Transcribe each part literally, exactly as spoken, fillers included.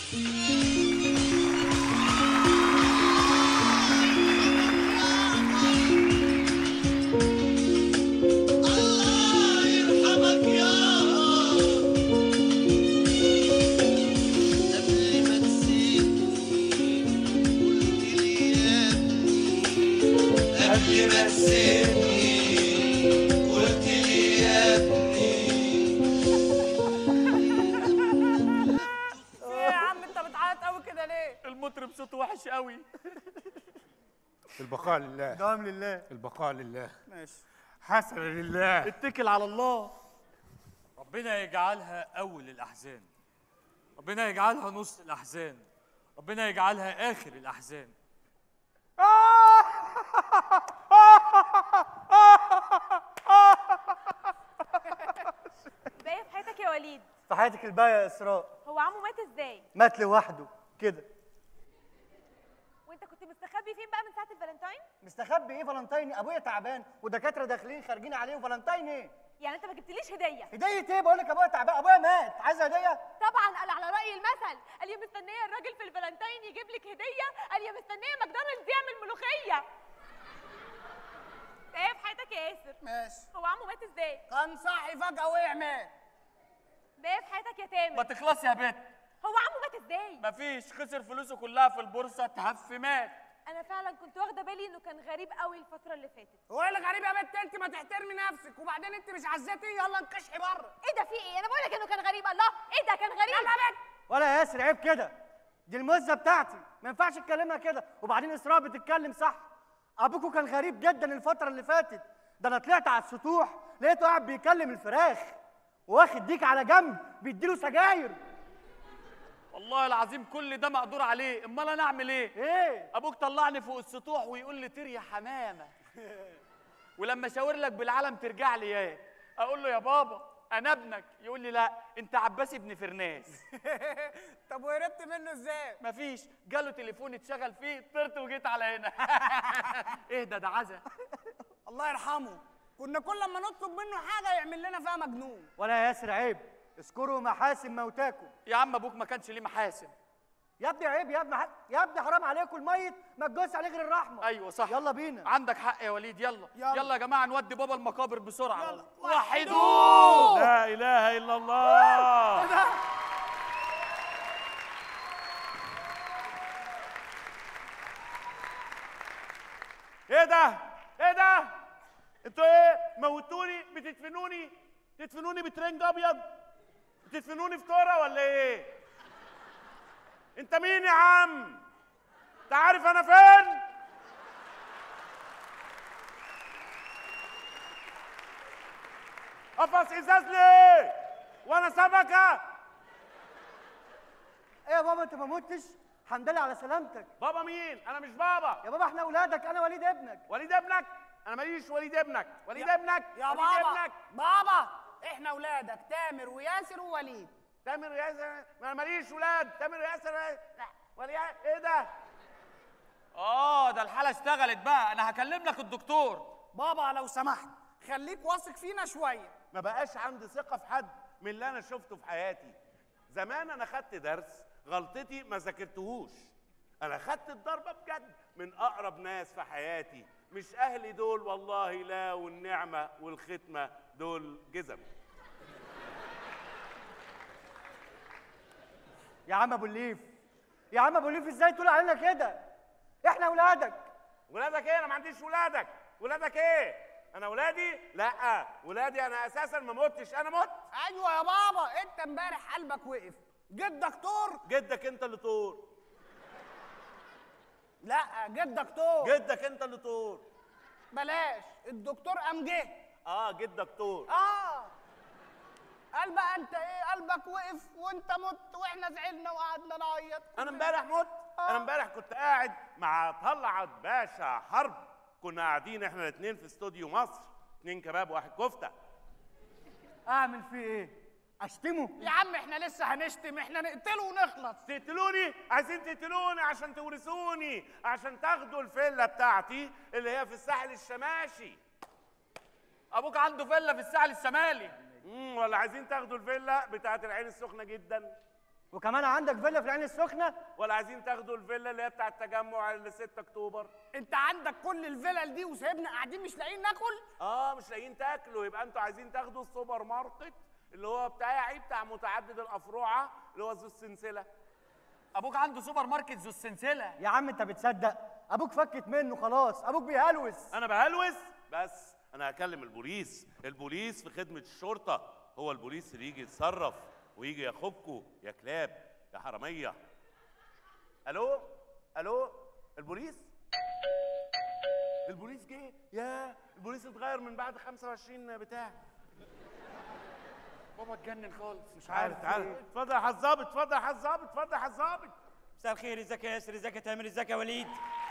المطرب صوته وحش قوي. البقاء لله. دوام لله. البقاء لله. ماشي. حسن لله. اتكل على الله. ربنا يجعلها أول الأحزان، ربنا يجعلها نص الأحزان، ربنا يجعلها آخر الأحزان. باقي في حياتك يا وليد. في حياتك الباقية يا إسراء. هو عمو مات ازاي؟ مات لوحده كده. وانت كنت مستخبي فين بقى من ساعة الفالنتاين؟ مستخبي ايه فالنتاين؟ ابويا تعبان ودكاترة داخلين خارجين عليه، وفالنتاين ايه؟ يعني انت ما جبتليش هدية؟ هدية ايه؟ بقول لك ابويا تعبان، ابويا مات، عايز هدية؟ طبعا قال على رأي المثل، قال يا مستنية الراجل في الفالنتاين يجيب لك هدية، قال يا مستنية ماكدونالدز يعمل ملوخية. ايه في حياتك يا ياسر؟ ماشي. هو عمو مات ازاي؟ كان صاحي فجأة وقع مات. ايه في حياتك يا تامر؟ ما تخلصي يا بت. هو عمو مات ازاي؟ مفيش، خسر فلوسه كلها في البورصة، تهف مات. انا فعلا كنت واخده بالي انه كان غريب قوي الفتره اللي فاتت. هو ايه اللي غريب يا بنت؟ انت ما تحترمي نفسك، وبعدين انت مش عزتي، يلا انكشحي بره. ايه ده في ايه؟ انا بقول لك انه كان غريب. الله، ايه ده كان غريب؟ يلا يا بنت. ولا يا ياسر عيب كده، دي المزة بتاعتي، ما ينفعش تكلمها كده، وبعدين إسراء بتتكلم صح. أبوكوا كان غريب جدا الفترة اللي فاتت، ده أنا طلعت على السطوح لقيته قاعد بيكلم الفراخ واخد ديك على جنب بيديله سجاير. والله العظيم كل ده مقدور عليه، امال انا اعمل ايه؟ ايه؟ ابوك طلعني فوق السطوح ويقول لي طير يا حمامه. ولما اشاور لك بالعلم ترجع لي ايه؟ اقول له يا بابا انا ابنك، يقول لي لا انت عباس ابن فرناس. طب وهربت منه ازاي؟ مفيش، جاله تليفون اتشغل فيه، طرت وجيت على هنا. ايه ده ده عزا. الله يرحمه، كنا كل لما نطلب منه حاجه يعمل لنا فيها مجنون. ولا يا ياسر عيب، اذكروا محاسن موتاكم. يا عم ابوك ما كانش ليه محاسن. يا ابني عيب يا ابني، يا ابني حرام عليكم، الميت ما تجوز عليه غير الرحمه. ايوه صح، يلا بينا. عندك حق يا وليد. يلا يلا, يلا يا جماعه نودي بابا المقابر بسرعه. يلا. وحدوه. لا اله الا الله. ايه ده؟ ايه ده؟ ايه ده؟ انتوا ايه؟ موتوني؟ بتدفنوني؟ تدفنوني بترنج ابيض؟ بتدفنوني في كوره ولا ايه؟ انت مين يا عم؟ انت عارف انا فين؟ قفص ازاز ليه؟ وانا سمكه؟ ايه يا بابا انت ما متش؟ الحمد لله على سلامتك. بابا مين؟ انا مش بابا. يا بابا احنا اولادك، انا وليد ابنك. وليد ابنك؟ انا ماليش وليد ابنك. وليد ابنك يا وليد بابا ابنك. بابا احنا اولادك تامر وياسر ووليد. تامر وياسر؟ انا ماليش ولاد. تامر وياسر لا وليد. ايه ده؟ اه ده الحاله اشتغلت بقى، انا هكلم لك الدكتور. بابا لو سمحت خليك واثق فينا شويه. ما بقاش عندي ثقة في حد من اللي أنا شفته في حياتي. زمان أنا خدت درس غلطتي ما ذاكرتهوش. أنا خدت الضربة بجد من أقرب ناس في حياتي، مش أهلي دول والله لا، والنعمة والختمة دول جزم. يا عم ابو الليف، يا عم ابو الليف ازاي تقول علينا كده؟ احنا اولادك. ولادك إيه؟ أنا ما عنديش ولادك. ولادك إيه؟ أنا ولادي؟ لأ، ولادي أنا أساساً ما متش، أنا مت. ايوه يا بابا، انت امبارح قلبك وقف. جدك طور؟ جدك أنت اللي طور. لا جدك طور. جدك أنت اللي طور. بلاش، الدكتور قام جه. آه جدك طور. اه قال بقى انت ايه قلبك وقف وانت مت واحنا زعلنا وقعدنا نعيط. أنا امبارح مت. آه. أنا امبارح كنت قاعد مع طلعت باشا حرب، كنا قاعدين احنا الاثنين في استوديو مصر، اتنين كباب واحد كفته. اعمل فيه ايه؟ اشتمه؟ يا عم احنا لسه هنشتم، احنا نقتله ونخلص. تقتلوني؟ عايزين تقتلوني عشان تورثوني، عشان تاخدوا الفيلا بتاعتي اللي هي في الساحل الشماشي. ابوك عنده فيلا في الساحل الشمالي. امم ولا عايزين تاخدوا الفيلا بتاعت العين السخنه جدا؟ وكمان عندك فيلا في العين السخنه. ولا عايزين تاخدوا الفيلا اللي هي بتاع التجمع اللي ستة اكتوبر؟ انت عندك كل الفلل دي وسايبنا قاعدين مش لاقيين ناكل؟ اه مش لاقيين تاكلوا، يبقى انتوا عايزين تاخدوا السوبر ماركت اللي هو بتاعي بتاع متعدد الافرعه اللي هو ذو السلسله. ابوك عنده سوبر ماركت ذو السلسله. يا عم انت بتصدق؟ ابوك فكت منه خلاص، ابوك بيهلوس. انا بهلوس؟ بس انا هكلم البوليس، البوليس في خدمه الشرطه، هو البوليس اللي يجي يتصرف ويجي ياخدكوا يا كلاب يا حراميه. الو الو البوليس؟ البوليس جه؟ يا البوليس اتغير من بعد خمسة وعشرين بتاع. بابا اتجنن خالص. مش عارف تعال اتفضل يا حظابط، اتفضل يا حظابط، اتفضل يا حظابط. مساء الخير، ازيك يا ياسر، ازيك يا تامر، ازيك يا وليد؟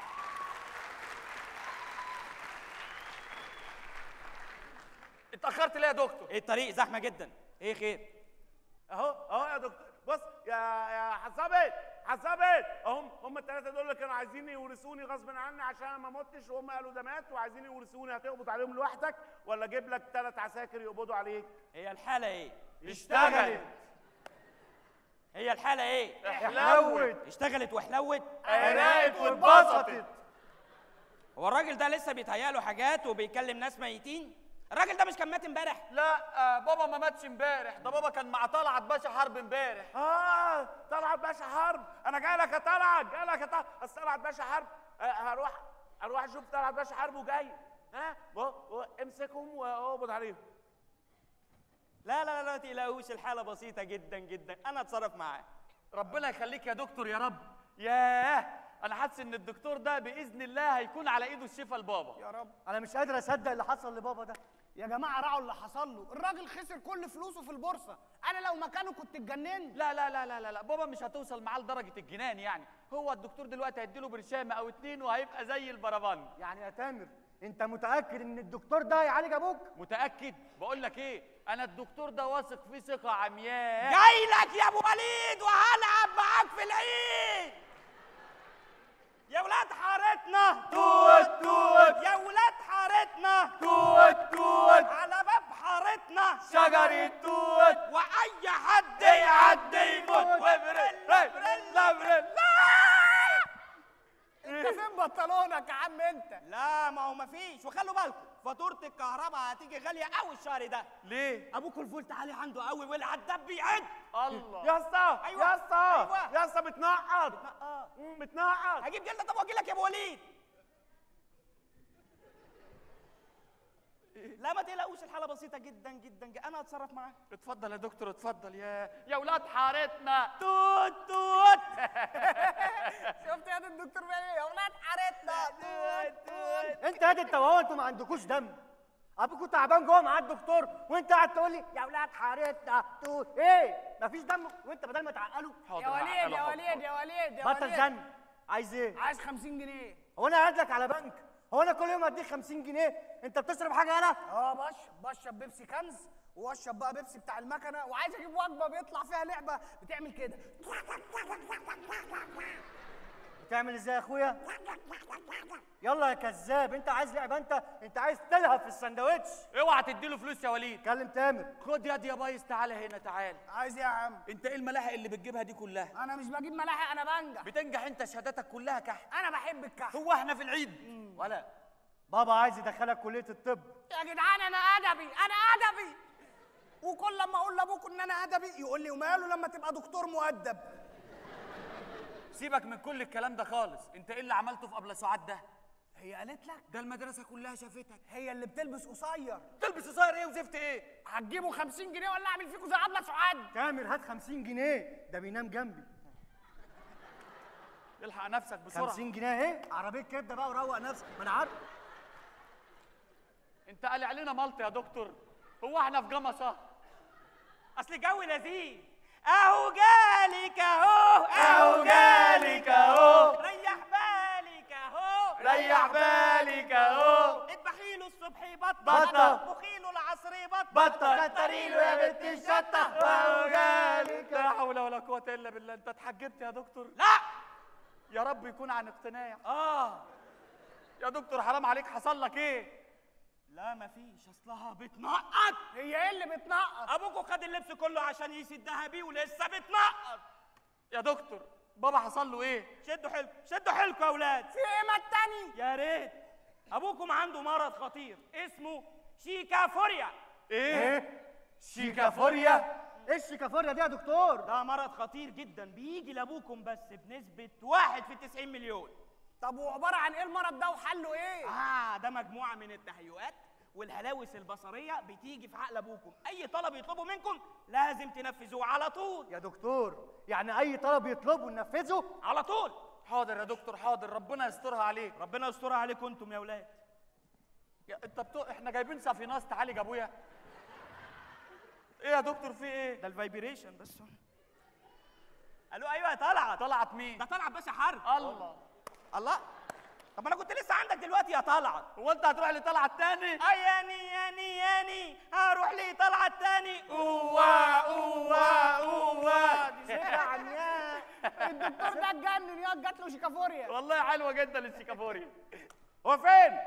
اتاخرت ليه يا دكتور؟ ايه الطريق زحمه جدا، ايه خير؟ اهو اهو يا دكتور، بص يا يا حظابط حظابط، اهم هم الثلاثه دول اللي كانوا عايزين يورثوني غصب عني عشان انا ما متش، وهم قالوا ده مات وعايزين يورثوني. هتقبض عليهم لوحدك ولا اجيب لك ثلاث عساكر يقبضوا عليك؟ هي الحاله ايه؟ اشتغلت. هي الحاله ايه؟ حلوت اشتغلت وحلوت. قلقت واتبسطت. هو الراجل ده لسه بيتهيأ حاجات وبيكلم ناس ميتين؟ الراجل ده مش كان مات امبارح؟ لا آه بابا ما ماتش امبارح، ده بابا كان مع طلعت باشا حرب امبارح. اه طلعت باشا حرب، انا جاي لك يا طلعت، جاي لك يا طلعت، بس طلعت باشا حرب. آه هروح اروح اشوف طلعت باشا حرب وجاي. ها آه امسكهم واقبض عليهم. لا لا لا ما تقلقوش، الحاله بسيطه جدا جدا، انا اتصرف معاه. ربنا يخليك يا دكتور يا رب. ياه انا حاسس ان الدكتور ده باذن الله هيكون على ايده الشفا لبابا. يا رب. انا مش قادر اصدق اللي حصل لبابا ده. يا جماعه راعوا اللي حصل له، الراجل خسر كل فلوسه في البورصه، انا لو مكانه كنت اتجننت. لا لا لا لا لا لا بابا مش هتوصل معاه لدرجه الجنان يعني، هو الدكتور دلوقتي هيديله برشامه او اتنين وهيبقى زي البربان. يعني يا تامر انت متاكد ان الدكتور ده هيعالج ابوك؟ متاكد؟ بقول لك ايه، انا الدكتور ده واثق فيه ثقه عمياء. جاي لك يا ابو وليد وهلعب معاك في العيد. يا ولاد حارتنا توت توت، يا ولاد حارتنا توت توت، على باب حارتنا شجر توت، واي حد يعدي يموت. وبرل برل برل. انت فين بنطلونك يا عم انت؟ لا ما هو مفيش، وخلوا بالكم فاتوره الكهرباء هتيجي غاليه قوي الشهر ده. ليه؟ ابوكوا الفولت عالي عنده قوي والعداد بيعد. الله. يا اسطى أيوة. يا اسطى أيوة. يا اسطى بتنقط اه مم، بتنقط. هجيب جلده. طب واجي لك يا ابو وليد. لا ما تقلقوش، الحاله بسيطه جدا جدا, جداً. انا هتصرف معاه. اتفضل يا دكتور اتفضل. يا يا ولاد حارتنا توت توت. شفت يا الدكتور بيعمل ايه؟ يا ولاد حارتنا توت توت. انت هادي انت وهو، انتوا ما عندكوش دم. ابوكوا تعبان جوه مع الدكتور وانت قاعد تقول لي يا ولاد حارتنا توت. ايه مفيش دم وانت بدل ما تعقله؟ يا وليد يا وليد يا وليد يا بطل وليد. زن. عايز ايه؟ عايز خمسين جنيه. هو انا قاعد لك على بنك؟ هو انا كل يوم اديك خمسين جنيه؟ انت بتصرف حاجه انا؟ اه بشرب بشرب بيبسي كنز واشرب بقى بيبسي بتاع المكنه، وعايز اجيب وجبه بيطلع فيها لعبه بتعمل كده. بتعمل ازاي يا اخويا؟ يلا يا كذاب، انت عايز لعبه؟ انت انت عايز تلهف في السندوتش. اوعى تديله فلوس يا وليد. كلم تامر. خد يد يا بايظ، تعالى هنا تعالى. عايز ايه يا عم؟ انت ايه الملاحق اللي بتجيبها دي كلها؟ انا مش بجيب ملاحق، انا بنجح. بتنجح انت، شهاداتك كلها كحت. انا بحب الكحك. هو احنا في العيد ولا؟ بابا عايز يدخلك كليه الطب. يا جدعان انا ادبي، انا ادبي. وكل لما اقول لابوك ان انا ادبي يقول لي وماله لما تبقى دكتور مؤدب. سيبك من كل الكلام ده خالص، انت ايه اللي عملته في ابله سعاد ده؟ هي قالت لك؟ ده المدرسه كلها شافتك. هي اللي بتلبس قصير. تلبس قصير ايه وزفت ايه؟ هتجيبوا خمسين جنيه ولا اعمل فيكم زي ابله سعاد؟ تامر هات خمسين جنيه، ده بينام جنبي. الحق نفسك بسرعه. خمسين جنيه اهي، عربيه كبده بقى وروق نفسك، ما انا عارف. انت قال علينا ملط يا دكتور، هو احنا في جمصه؟ اصل الجو لذيذ. اهو جالك اهو، اهو جالك اهو، ريح بالك اهو، ريح بالك اهو، اذبحي له الصبح يبطل، بطة. مخي له العصر يبطل، بطة. كتري له يا بنت الشطه واهو جالك. لا حول ولا قوه الا بالله. انت اتحجبت يا دكتور؟ لا يا رب يكون عن اقتناع. اه يا دكتور حرام عليك، حصل لك ايه؟ لا مفيش، اصلها بتنقط. هي ايه اللي بتنقط؟ ابوكوا خد اللبس كله عشان يسدها بيه ولسه بتنقط. يا دكتور بابا حصل له ايه؟ شدوا حيلكم شدوا حيلكم يا اولاد. في ايه ما التاني؟ يا ريت. ابوكم عنده مرض خطير اسمه شيكافوريا. ايه؟ شيكافوريا؟ ايه الشيكافوريا دي يا دكتور؟ ده مرض خطير جدا بيجي لابوكم بس بنسبة واحد في تسعين مليون. طب وعبارة عن ايه المرض ده وحله ايه؟ اه ده مجموعة من التهيؤات والهلاوس البصرية بتيجي في عقل ابوكم، أي طلب يطلبه منكم لازم تنفذوه على طول. يا دكتور يعني اي طلب يطلبه ننفذه على طول. حاضر يا دكتور حاضر، ربنا يسترها عليك. ربنا يسترها عليكم انتم يا ولاد. يا انت بتو... احنا جايبين سافيناس تعالج ابويا. ايه يا دكتور في ايه؟ ده الفايبريشن بس. الو ايوه يا طلعت. طلعت مين؟ ده طلعت باشا حرب. الله الله. طب انا كنت لسه عندك دلوقتي يا طلعت. هو انت هتروح لطلعت تاني؟ اه ياني ياني ياني هروح لي طلعت تاني. اوه اوه اوه دي يا عمياء الدكتور ده اتجنن يا جات له شيكافوريا. والله حلوه جدا الشيكافوريا. هو فين؟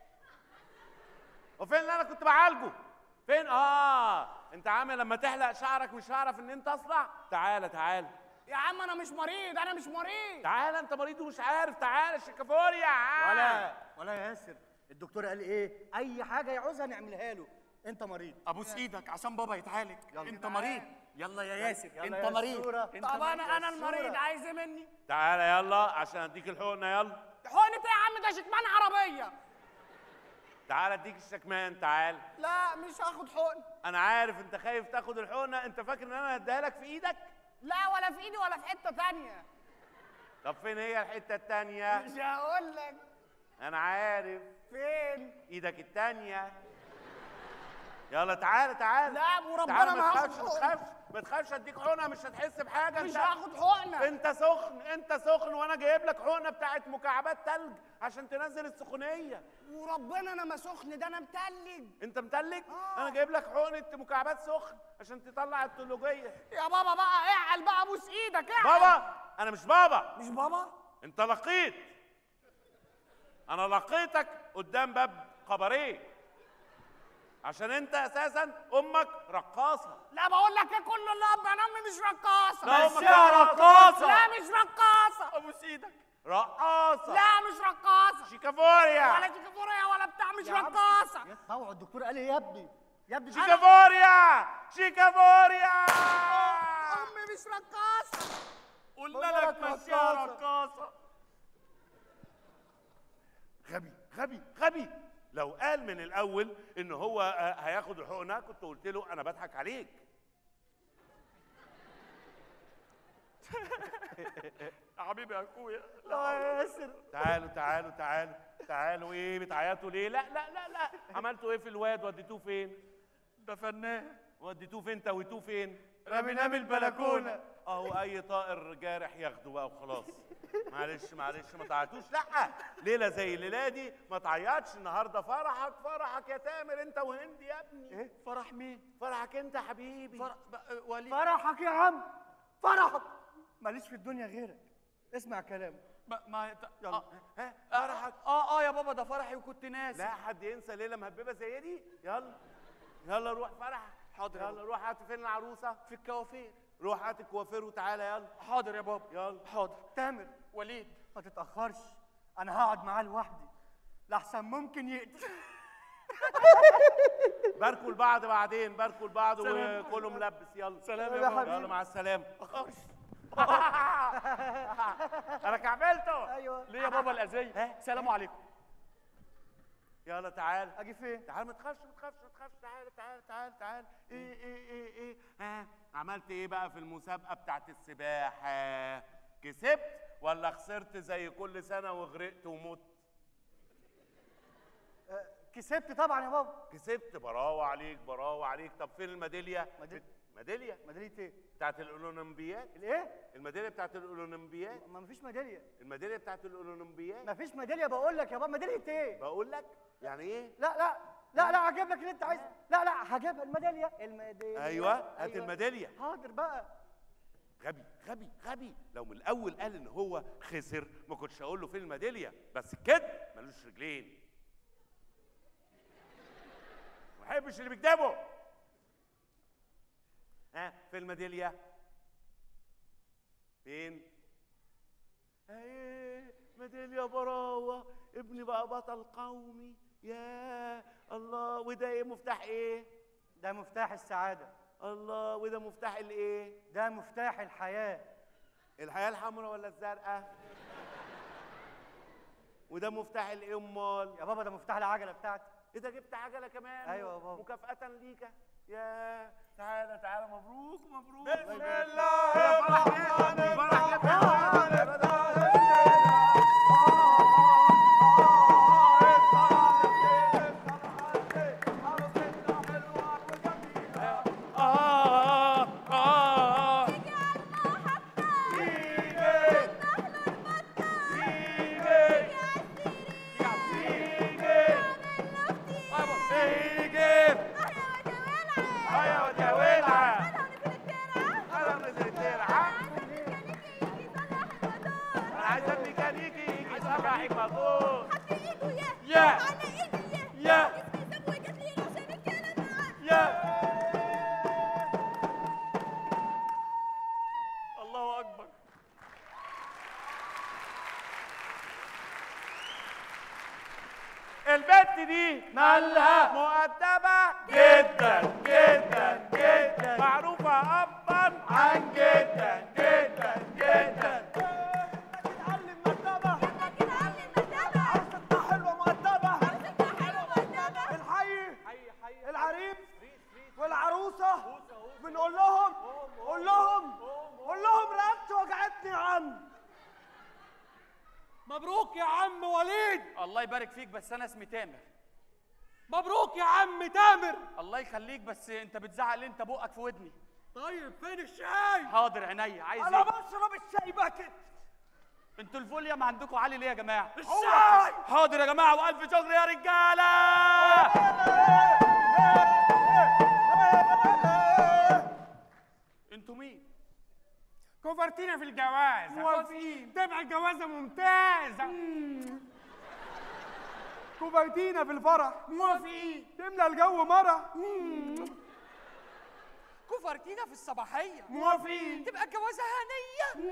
هو فين اللي انا كنت بعالجه؟ فين؟ اه انت عامل لما تحلق شعرك مش هعرف ان انت اصلع؟ تعالى تعالى يا عم انا مش مريض انا مش مريض. تعالى، انت مريض ومش عارف. تعالى الشيكافوريا. ولا ولا يا ياسر، الدكتور قال ايه؟ اي حاجه يعوزها نعملها له. انت مريض. ابوس ايدك عشان بابا يتعالج. يلا. انت مريض. يلا يا ياسر يلا انت يا مريض. الصورة. انت طب مريض. انا انا المريض عايز ايه مني؟ تعالى يلا عشان اديك الحقنه. يلا حقنة ايه يا عم؟ ده شكمان عربيه. تعالى اديك الشكمان. تعالى. لا مش هاخد حقن. انا عارف انت خايف تاخد الحقنه. انت فاكر ان انا هديها لك في ايدك؟ لا ولا في ايدي ولا في حته تانية. طب فين هي الحته التانيه؟ مش هقول لك. انا عارف فين؟ ايدك التانيه. يلا تعالى تعالى. لا وربنا تعالى ما ما هاخد تخافش ما حقن. تخافش ما تخافش. اديك حقنه مش هتحس بحاجه. مش انت هاخد حقنه. انت سخن انت سخن وانا جايب لك حقنه بتاعت مكعبات تلج عشان تنزل السخونيه. وربنا انا ما سخن ده انا متلج. انت متلج؟ آه. انا جايب لك حقنه مكعبات سخن عشان تطلع التلوجيه. يا بابا بقى اعقل بقى ابوس ايدك اعقل. بابا انا مش بابا. مش بابا؟ انت لقيت. انا لقيتك قدام باب قبريه عشان انت اساسا امك رقاصه. لا بقول لك ايه كل اللي اب انا امي مش رقاصه. لا امك مشيها رقاصه. لا مش رقاصه. ابوس ايدك. رقاصه. لا مش رقاصه. شيكافوريا. ولا شيكافوريا ولا بتاع مش رقاصه. يا طوع الدكتور قال ايه يا ابني؟ يا ابني شيكافوريا. شيكافوريا. امي مش رقاصه. قلنا لك مشيها رقاصه. غبي غبي غبي. لو قال من الاول ان هو آه، هياخد الحقنه كنت قلت له انا بضحك عليك. يا حبيبي يا اخويا. لا يا ياسر. تعالوا تعالوا تعالوا تعالوا. ايه بتعيطوا ليه؟ لا لا لا لا. عملتوا ايه في الواد؟ وديتوه فين؟ ده فنان. وديتوه فين؟ تويتوه فين؟ رميناه من البلكونه. اهو اي طائر جارح ياخده بقى وخلاص. معلش معلش ما تعيطوش. لا ليله زي الليله دي ما تعيطش. النهارده فرحك فرحك يا تامر انت وهندي يا ابني. ايه فرح مين؟ فرحك انت يا حبيبي. فرح بقى وليد. فرحك يا عم، فرحك. ماليش في الدنيا غيرك. اسمع كلامي. ما, ما يلا آه. ها آه, فرحك. اه اه يا بابا ده فرحي وكنت ناسي. لا حد ينسى ليله مهببه زي دي. يلا يلا روح فرحك. حاضر يا يلا روح هات فين العروسه؟ في الكوافير. روح هات الكوافير وتعالى يلا. حاضر يا بابا. يلا. حاضر. تامر وليد ما تتأخرش، أنا هقعد معاه لوحدي لحسن ممكن يقتل. باركوا لبعض بعدين. باركوا لبعض سلام. وكله ملبس. يلا سلام يا يا بابا. حبيبي. يلا مع السلامه. انا كعبلته. أيوه. ليه يا بابا الاذيه؟ سلام عليكم. يلا تعال. أجي فين؟ تعال ما تخافش ما تخافش ما تخافش. تعال تعال تعال تعال. ايه ايه ايه ايه ها عملت ايه بقى في المسابقه بتاعت السباحه؟ كسبت ولا خسرت زي كل سنه وغرقت ومت؟ أه، كسبت طبعا يا بابا. كسبت. براوة عليك براوة عليك. طب فين الميداليه؟ ميدالية؟ ميداليه ميدالية إيه؟ بتاعت الاولمبياد. الإيه؟ الميداليه بتاعت الاولمبياد. ما مفيش ميدالية. الميداليه بتاعت الاولمبياد. مفيش ميدالية بقول لك يا بابا. ميدالية إيه؟ بقول لك يعني ايه؟ لا لا لا لا هجيب لك اللي أنت عايزه. لا لا هجيبها الميدالية. الميدالية. ايوه هات الميداليه. حاضر بقى. غبي غبي غبي. لو من الاول قال ان هو خسر ما كنتش هقول له فين الميداليه. بس كده ملوش رجلين. ما بحبش اللي بيكذبوا. ها فين الميداليه؟ فين؟ ايه ميدالية براوة، ابني بقى بطل قومي. يا الله، وده ايه مفتاح ايه؟ ده مفتاح السعادة. الله، وده مفتاح الايه؟ ده مفتاح الحياة. الحياة الحمراء ولا الزرقاء؟ وده مفتاح الايه امال؟ يا بابا ده مفتاح العجلة بتاعتي. ايه ده، جبت عجلة كمان؟ ايوه يا بابا. مكافأة ليك. يا تعالى تعالى، مبروك مبروك. بسم الله الرحمن الرحيم. الله اكبر. البت دي مالها؟ مؤدبة جدا جدا جدا، معروفة أبا عن جدا جدا جدا. تتعلم مؤدبة. تتعلم مؤدبة. عروستها حلوة مؤدبة. عروستها حلوة مؤدبة. الحي العريس والعروسة بنقول لهم قول لهم قول لهم رقبتي وجعتني يا عم. مبروك يا عم وليد. الله يبارك فيك، بس انا اسمي تامر. مبروك يا عم تامر. الله يخليك، بس انت بتزعق ليه؟ انت بقك في ودني. طيب فين الشاي؟ حاضر عينيا. عايز انا ايه؟ بشرب الشاي باكت. انتوا الفوليوم عندكم عالي ليه يا جماعه؟ الشاي. حاضر يا جماعه، والف شكر يا رجاله. انتوا مين؟ كوفرتينا في الجواز. موافقين. تبقى الجوازة ممتازة. كوفرتينا في الفرح. موافقين. تملى الجو مرح. كوفرتينا في الصباحية. موافقين. تبقى الجوازة هنية.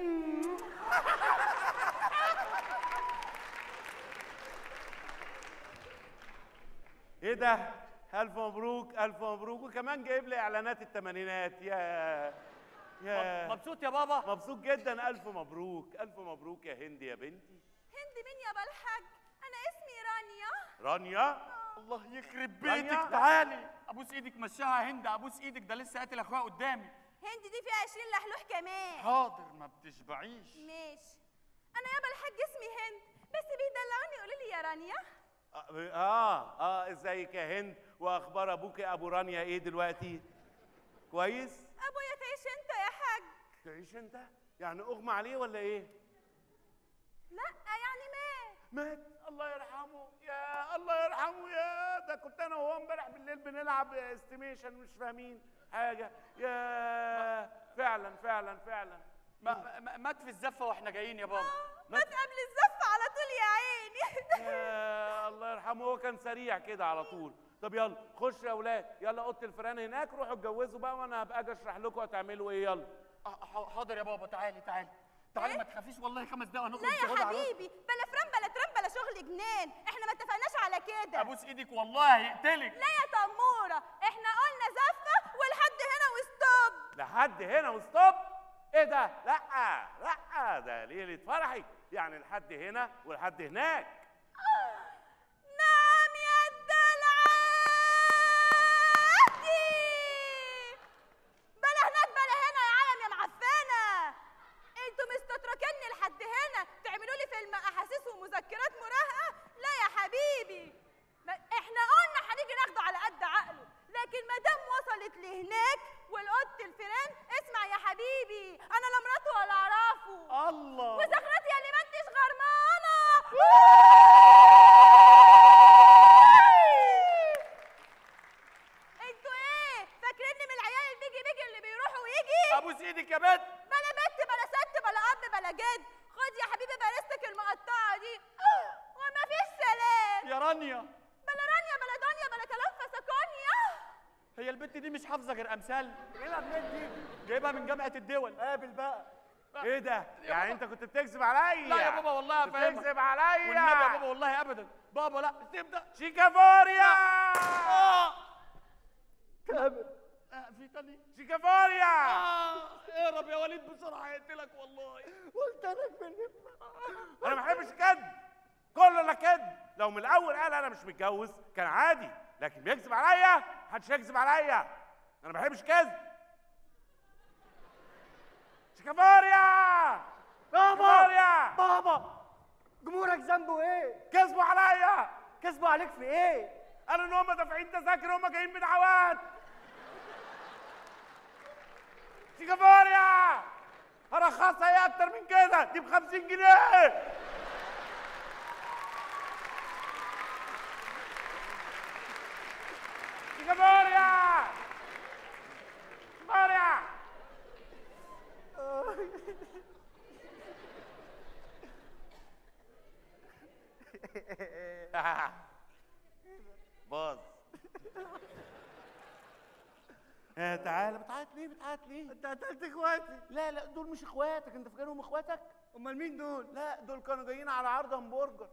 ايه ده؟ ألف مبروك ألف مبروك، وكمان جايب لي إعلانات الثمانينات. يا يا مبسوط يا بابا؟ مبسوط جدا. ألف مبروك ألف مبروك يا هند يا بنتي. هند مين يا بالحاج؟ أنا اسمي رانيا. رانيا؟ الله يخرب رانيا؟ بيتك، تعالي ابوس ايدك. مشاها هند، ابوس ايدك، ده لسه قاتل اخويا قدامي. هند دي فيها عشرين لحلوح كمان. حاضر، ما بتشبعيش. ماشي. أنا يا بالحاج اسمي هند، بس بيدلعوني يقولوا لي يا رانيا. اه اه ازيك يا هند؟ واخبار ابوك ابو رانيا ايه دلوقتي؟ كويس؟ أبويا تعيش أنت يا حاج. تعيش انت؟ يعني اغمى عليه ولا ايه؟ لا يعني مات. مات؟ الله يرحمه. يا الله يرحمه. يا ده كنت انا وهو امبارح بالليل بنلعب استيميشن مش فاهمين حاجه. يا فعلا فعلا فعلا. ما ما- مات في الزفه واحنا جايين يا بابا. مات قبل الزفة على طول يا عيني. يا الله يرحمه، هو كان سريع كده على طول. طب يلا خش يا اولاد، يلا اوضه الفيران هناك، روحوا اتجوزوا بقى وانا هبقى اجي اشرح لكم هتعملوا ايه. يلا. آه، ح- حاضر يا بابا. تعالي تعالي تعالي، ما تخافيش والله، خمس دقايق هنخرج. لا يا ناخدها على حبيبي، بلا فران بلا ترام بلا شغل جنان، احنا ما اتفقناش على كده. ابوس ايدك والله هيقتلك. لا يا تمورة، احنا قلنا زفة ولحد هنا وستوب. لحد هنا وستوب؟ ايه ده؟ لا لا، ده ليله فرحي، يعني لحد هنا ولحد هناك. نعم يا الدلعاتي. بلا هناك بلا هنا يا عالم يا معفنة. انتوا مستتركيني لحد هنا تعملوا لي فيلم احاسيس ومذكرات مراهقة؟ لا يا حبيبي، ما احنا قلنا هنيجي ناخده على قد عقله، لكن ما دام وصلت لهناك والقط الفيران، اسمع يا حبيبي، انا لا مراته ولا اعرفه. الله. وزغرتي يا اللي ما انتش غرمانه. انتوا ايه فاكريني من العيال البيجي بيجي اللي بيروحوا ويجي؟ ابوس ايدك يا بنت. بلا بنت بلا ست بلا اب بلا جد. خد يا حبيبي بارستك المقطعه دي وما فيش سلام. يا رانيا. بلا رانيا بلا دنيا بلا كلام فسكونيا. هي البنت دي مش حافظه غير امثال. جايبها منين دي؟ جايبها من جامعه الدول. قابل بقى. ايه ده؟ يعني انت كنت بتكذب عليا؟ لا يا بابا والله افهمك. بتكذب عليا والنبي يا بابا والله ابدا. بابا لا تبدا. شيكافوريا. اه كامل آه، في تاني. شيكافوريا. اه اهرب يا وليد بسرعه هيقتلك والله. قلت لك من انا ما بحبش الكذب، كله الا كذب. لو من الاول قال انا مش متجوز كان عادي، لكن بيكذب عليا محدش يكذب عليا. انا ما بحبش الكذب. شيكافوريا. بابا شيكافوريا. بابا جمهورك ذنبه ايه؟ كذبوا عليا. كذبوا عليك في ايه؟ قالوا ان هم دافعين تذاكر هم جايين بدعوات. شيكافوريا. هرخصها ايه اكتر من كده؟ دي ب خمسين جنيه. شيكافوريا. شيكافوريا. باظ. آه تعالى. بتعيط ليه؟ بتعيط ليه؟ انت قتلت اخواتي. لا لا دول مش اخواتك، انت فاكرهم اخواتك؟ امال مين دول؟ لا دول كانوا جايين على عرض همبرجر.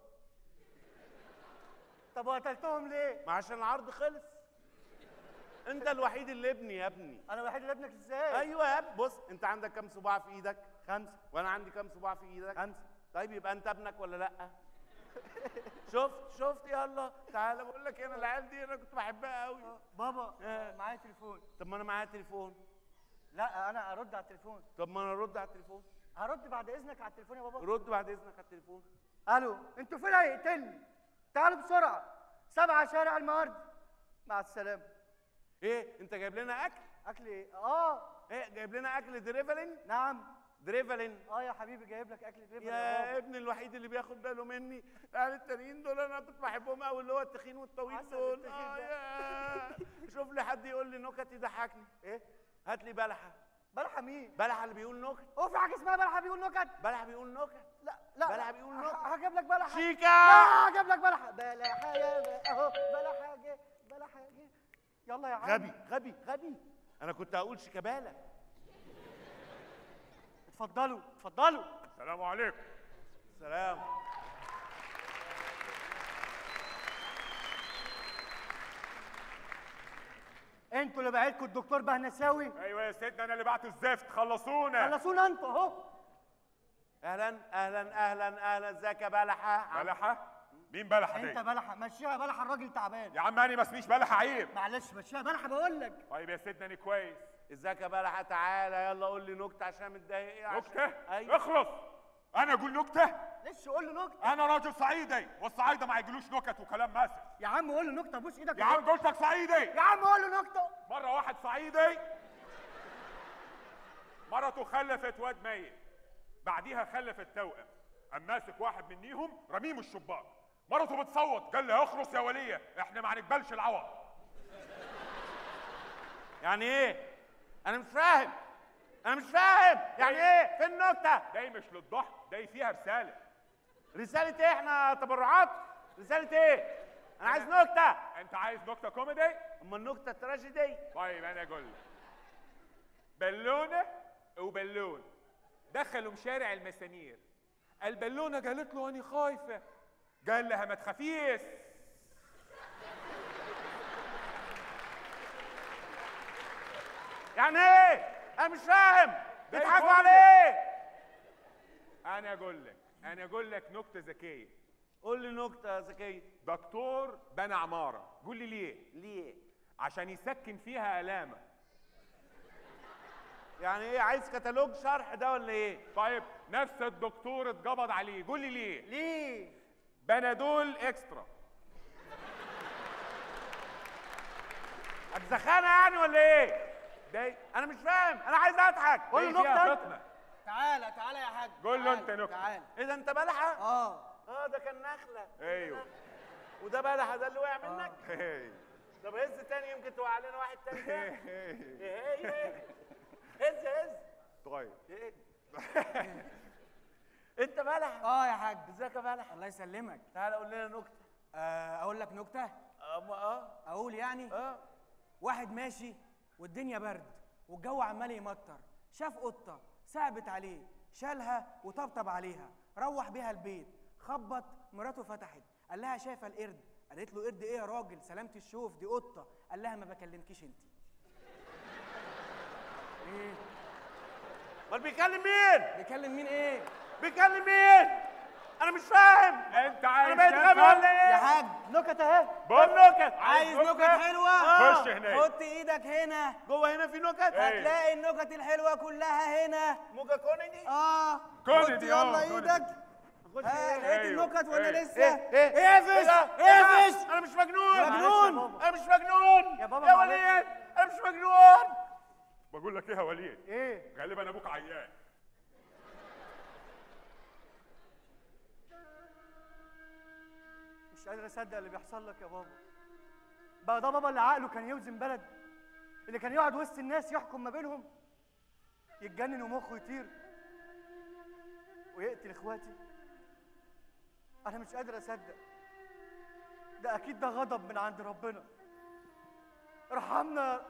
طب وقتلتهم ليه؟ ما عشان العرض خلص. انت الوحيد اللي ابني يا ابني. انا الوحيد اللي ابنك ازاي؟ ايوه يا ابني. بص انت عندك كام صباع في ايدك؟ خمسة. وانا عندي كام صباع في ايدك؟ خمسة. طيب يبقى انت ابنك ولا لا؟ شفت شفت يلا تعالى. بقول لك ايه، انا العيال دي انا كنت بحبها قوي. بابا آه. معايا تليفون. طب ما انا معايا تليفون. لا انا ارد على التليفون. طب ما انا ارد على التليفون. هرد بعد اذنك على التليفون يا بابا. رد بعد اذنك على التليفون. الو انتوا فين؟ هيقتلني. تعالوا بسرعه. سبعة شارع المعارض. مع السلامه. ايه انت جايب لنا اكل؟ اكل ايه؟ اه ايه جايب لنا اكل دريفلين؟ نعم. دريفلين. اه يا حبيبي جايب لك اكل دريفل يا ابني الوحيد اللي بياخد باله مني. يعني التانيين دول انا كنت بحبهم قوي، اللي هو التخين والطويل عسل دول. التخين اه ده. يا شوف لي حد يقول لي نكت يضحكني. ايه؟ هات لي بلحه. بلحه مين؟ بلحه اللي بيقول نكت. هو في حاجه اسمها بلحه بيقول نكت؟ بلحه بيقول نكت. لا لا بلحه بيقول نكت. ه- هجيب لك بلحه. شيكا. لا هجيب لك بلحه. بلحه يا ب- اهو بلحه جه بلحه جه. يلا يا عم. غبي غبي غبي. انا كنت هقول شيكابالا. اتفضلوا اتفضلوا. السلام عليكم. سلام. انتوا اللي بعتكم الدكتور بهنساوي؟ ايوه يا سيدنا انا اللي بعته الزفت. خلصونا. خلصونا انتوا اهو. اهلا اهلا اهلا اهلا. ازيك يا بلحه؟ بلحه؟ مين بلحه دي؟ انت بلحه مشيها بلحه. الراجل تعبان. يا عم انا ما اسميش بلحه، عيب. معلش مشيها بلحه بقول لك. طيب يا سيدنا انا كويس. ازيك يا بلحه؟ تعالى يلا قول لي نكته عشان متضايق. ايه نكته؟ ايوه اخلص. انا اقول نكته؟ ليش قول له نكته؟ انا راجل صعيدي والصعايده ما يقولوش نكت وكلام ماسك. يا عم قول له نكته. بوس ايدك. يا عم قلت لك صعيدي. يا عم قول له نكته. مره واحد صعيدي مرته خلفت واد ميت، بعديها خلفت توأم، قام ماسك واحد منيهم رميه من الشباك. مرته بتصوت قال لي اخرس يا وليه احنا ما هنقبلش العوض. يعني ايه؟ انا مش فاهم. انا مش فاهم يعني ايه؟ فين النكته؟ دي مش للضحك، دي فيها رساله. رساله ايه؟ احنا تبرعات؟ رساله ايه؟ انا عايز نكته. انت عايز نكته كوميدي؟ اما النكته التراجيدي. طيب انا اقول لك. بالونه وبالون دخلوا شارع المسامير. البالونه قالت له انا خايفه، قال لها ما تخافيش. يعني ايه؟ انا مش فاهم. بيضحكوا على ايه؟ انا اقول لك انا اقول لك نكته ذكيه. قول لي نكته ذكيه. دكتور بنى عماره، قول لي ليه؟ ليه؟ عشان يسكن فيها الامه. يعني ايه؟ عايز كتالوج شرح ده ولا ايه؟ طيب نفس الدكتور اتقبض عليه، قول لي ليه؟ ليه؟ بنادول اكسترا. هتزخانه يعني ولا ايه؟ ده انا مش فاهم. انا عايز اضحك. قول لي دي فيها نكته. فطنة. تعالى تعالى يا حاج. قول له تعالى، انت نكته. تعالى. ايه ده انت بلحه؟ اه اه ده كان نخله. ايوه. وده بلحه ده اللي وقع منك؟ هي. طب هز تاني يمكن توقع لنا واحد تاني ده. هي. ايه ايه هز هز. طيب ايه انت بلحه؟ اه يا حاج. ازيك يا بلحه؟ الله يسلمك. تعالى قول لنا نكته. آه، اقول لك نكته. اه اه اقول يعني اه واحد ماشي والدنيا برد والجو عمال يمطر، شاف قطه صعبت عليه، شالها وطبطب عليها، روح بيها البيت، خبط، مراته فتحت، قال لها شايفه القرد؟ قالت له قرد ايه يا راجل؟ سلامة الشوف دي قطه. قال لها ما بكلمكيش انت. ايه؟ امال بيكلم مين؟ بيكلم مين ايه؟ بيكلم مين؟ انا مش فاهم. انت عايز انا بقيت غبي ولا ايه؟ يا حاج نكت اهي. النكت عايز نكت حلوه؟ خش هنا. حط ايدك هنا، جوه هنا في نكت؟ هتلاقي النكت الحلوه كلها هنا. موجة كوميدي؟ اه كوميدي، حط اه، يلا كوميدي. ايدك. ها لقيت أيوه، النكت ولا أيوه. لسه؟ ايه ايه اقفش ايه اقفش. انا مش مجنون. مجنون؟ انا مش مجنون يا بابا يا معلش. وليد، انا مش مجنون. بقول لك ايه يا وليد؟ ايه؟ غالبا ابوك عيان. مش قادر اصدق اللي بيحصل لك يا بابا. بقى ده بابا اللي عقله كان يوزن بلد، اللي كان يقعد وسط الناس يحكم ما بينهم، يتجنن ومخه يطير ويقتل اخواتي. انا مش قادر اصدق، ده اكيد ده غضب من عند ربنا. ارحمنا.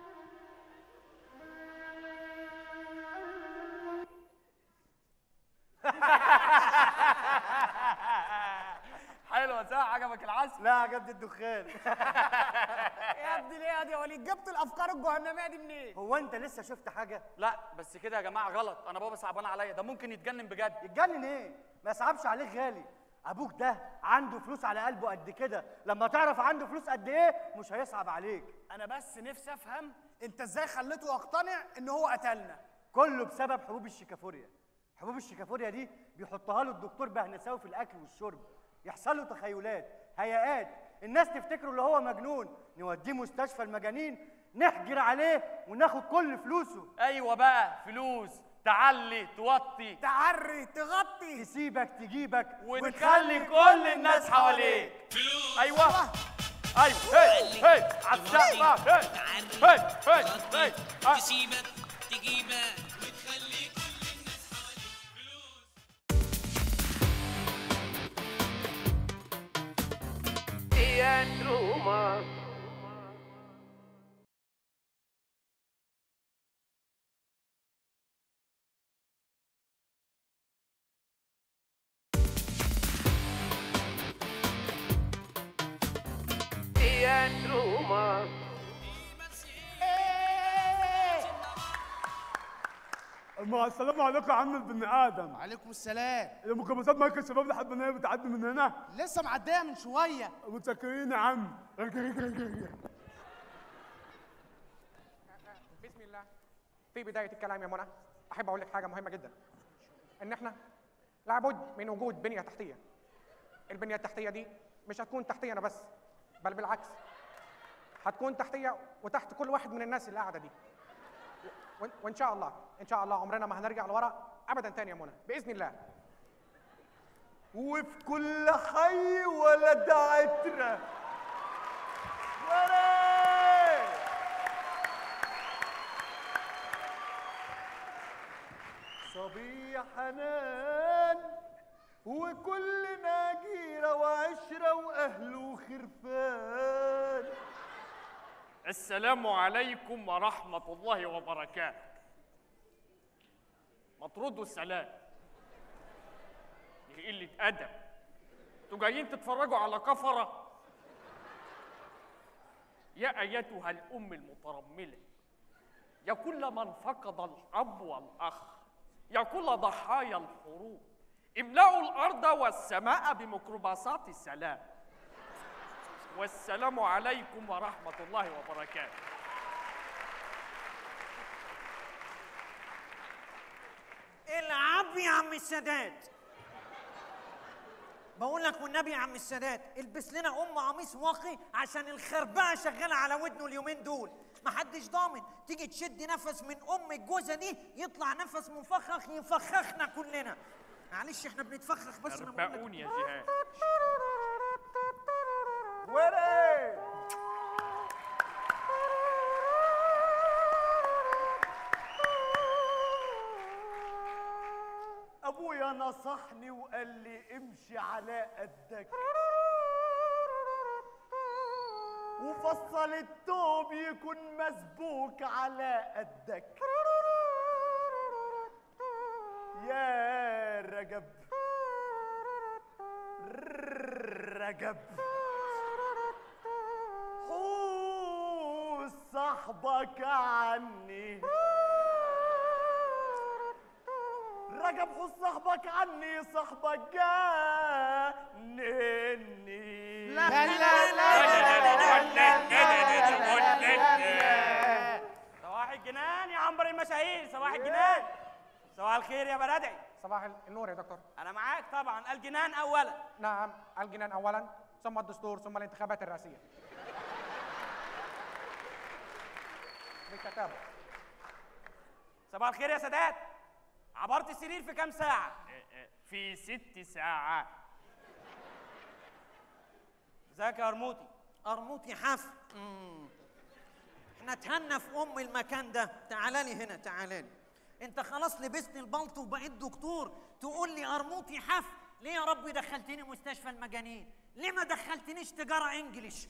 حلوه صح؟ عجبك العسل؟ لا عجبني الدخان. يا ابني ليه يا وليد جبت الافكار الجهنميه دي منين؟ هو انت لسه شفت حاجه؟ لا بس كده يا جماعه غلط، انا بابا صعبان عليا، ده ممكن يتجنن بجد. يتجنن ايه؟ ما يصعبش عليك غالي. ابوك ده عنده فلوس على قلبه قد كده، لما تعرف عنده فلوس قد ايه مش هيصعب عليك. انا بس نفسي افهم انت ازاي خليته يقتنع ان هو قتلنا؟ كله بسبب حبوب الشيكافوريا. حبوب الشيكافوريا دي بيحطها له الدكتور بهنساوي في الاكل والشرب، يحصل له تخيلات، هيئات، الناس تفتكره اللي هو مجنون، نوديه مستشفى المجانين، نحجر عليه وناخد كل فلوسه. ايوه بقى، فلوس تعلي توطي تعري تغطي تسيبك تجيبك وتخلي كل الناس حواليك. ايوه ايوه هي هي على السقف. هي هي هي هي هي. تسيبك تجيبك وتخلي كل الناس حواليك. تياترو مصر. تياترو مصر. مع السلامة عليكم يا عم البني آدم. وعليكم السلام. الميكروباصات مالك الشباب لحد ما هي بتعدي من هنا؟ لسه معديه من شويه. متشكرين يا عم. بسم الله. في بداية الكلام يا منى أحب أقول لك حاجة مهمة جدا، إن إحنا لابد من وجود بنية تحتية. البنية التحتية دي مش هتكون تحتية أنا بس، بل بالعكس هتكون تحتية وتحت كل واحد من الناس اللي قاعدة دي. وإن شاء الله إن شاء الله عمرنا ما هنرجع لورا أبدا تاني يا منى بإذن الله. وفي كل حي ولد عترة. صبي حنان وكلنا جيرة وعشرة وأهله خرفان. السلام عليكم ورحمة الله وبركاته. مطرود السلام، دي قلة أدب. انتوا جايين تتفرجوا على كفرة؟ يا أيتها الأم المترملة، يا كل من فقد الأب والأخ، يا كل ضحايا الحروب، املأوا الأرض والسماء بميكروباصات السلام. والسلام عليكم ورحمة الله وبركاته. العب يا عم السادات. بقول لك والنبي يا عم السادات البس لنا ام قميص واقي عشان الخربقه شغاله على ودنه اليومين دول. محدش ضامن تيجي تشد نفس من ام الجوزه دي يطلع نفس مفخخ يفخخنا كلنا. معلش احنا بنتفخخ بس. انا اربعون يا جهاد. وري ابويا نصحني وقال لي امشي على قدك، وفصل التوب يكون مسبوك على قدك، رجب رجب حوس صاحبك عني رجب حوس صاحبك عني صاحبك جنني لا لا لا صباح الجنان يا عنبر المشاهير، صباح الجنان. صباح الخير يا بلدعي. صباح النور يا دكتور. انا معاك طبعا. الجنان اولا. نعم، الجنان اولا ثم الدستور ثم الانتخابات الرئاسيه. بالتتابع. صباح الخير يا سادات. عبرت السرير في كام ساعة؟ في ست ساعات. ازيك يا قرموطي؟ قرموطي حف. مم. احنا اتهنا في ام المكان ده. تعالى لي هنا، تعالى لي. انت خلاص لبسني البلطو وبقيت دكتور تقول لي قرموطي حف؟ ليه يا رب دخلتني مستشفى المجانين؟ ليه ما دخلتنيش تجاره انجليش؟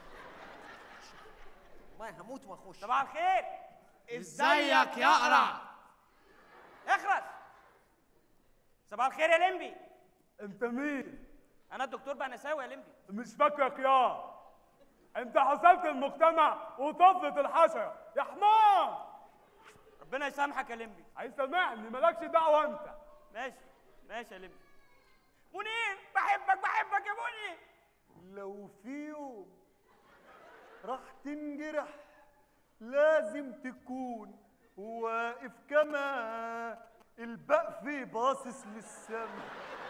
والله هموت واخش. صباح الخير. ازيك يا قرع؟ اخرس. صباح الخير يا لمبي. انت مين؟ انا الدكتور بنساوي يا لمبي. مش فاكرك يا انت حصلت المجتمع وطفلة الحشرة يا حمار. ربنا يسامحك يا لمبي. هيسامحني، مالكش دعوة انت. ماشي ماشي يا لمبي. منير بحبك بحبك يا منير. لو في يوم راح تنجرح لازم تكون واقف كما البقف باصص للسما.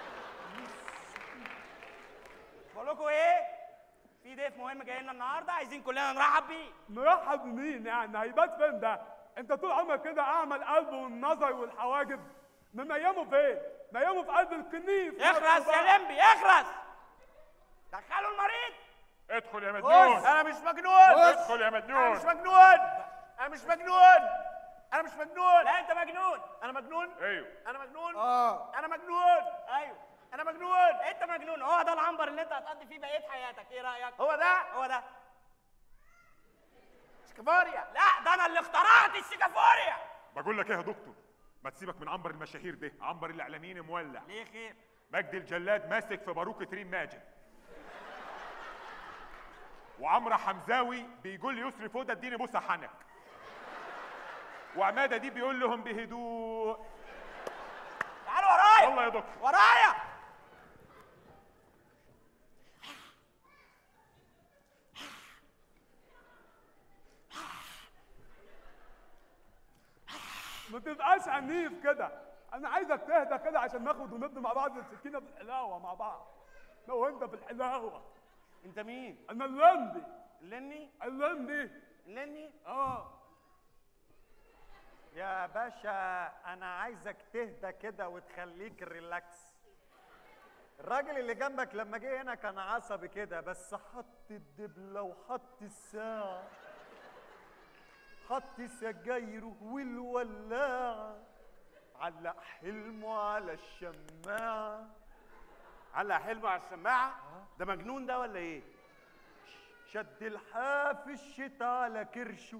بقول لكم ايه؟ في ضيف مهم جاي لنا النهارده، عايزين كلنا نرحب بيه. نرحب بمين يعني؟ هيبات فين ده؟ انت طول عمرك كده اعمى القلب والنظر والحواجب. منيمه فين؟ نيمه في قلب الكنيف. اخرس يا لمبي اخرس. دخلوا المريض. ادخل يا مجنون. انا مش مجنون. ادخل يا مجنون. انا مش مجنون. انا مش مجنون. انا مش مجنون. لا انت مجنون. انا مجنون. ايوه. انا مجنون. اه انا مجنون. ايوه انا مجنون. انت مجنون. هو ده العنبر اللي انت هتقضي فيه بقيه حياتك. ايه رايك؟ هو ده. هو ده. شكفاريا. لا ده انا اللي اخترعت الشيكافوريا. بقول لك ايه يا دكتور، ما تسيبك من عنبر المشاهير ده، عنبر الاعلاميين مولع. ليه خير؟ مجدي الجلاد ماسك في باروكة ريم ماجد، وعمرو حمزاوي بيقول ليسري فوده اديني بوسه حنك، وعماده دي بيقول لهم بهدوء. تعالوا ورايا. والله يا دكتور ورايا. ما تبقاش عنيف كده. انا عايزك تهدى كده عشان ناخد وندي مع بعض السكينه بالحلاوه مع بعض. لو انت بالحلاوه. انت مين؟ انا اللمبي. اللني؟ اللمبي. اللني؟ اه. يا باشا انا عايزك تهدى كده وتخليك ريلاكس. الراجل اللي جنبك لما جه هنا كان عصبي كده، بس حط الدبله وحط الساعه، حط سجايره والولاعه، علق حلمه على الشماعه. علق حلمه على الشماعه؟ ده مجنون ده ولا ايه؟ شد الحاف الشتا على كرشه،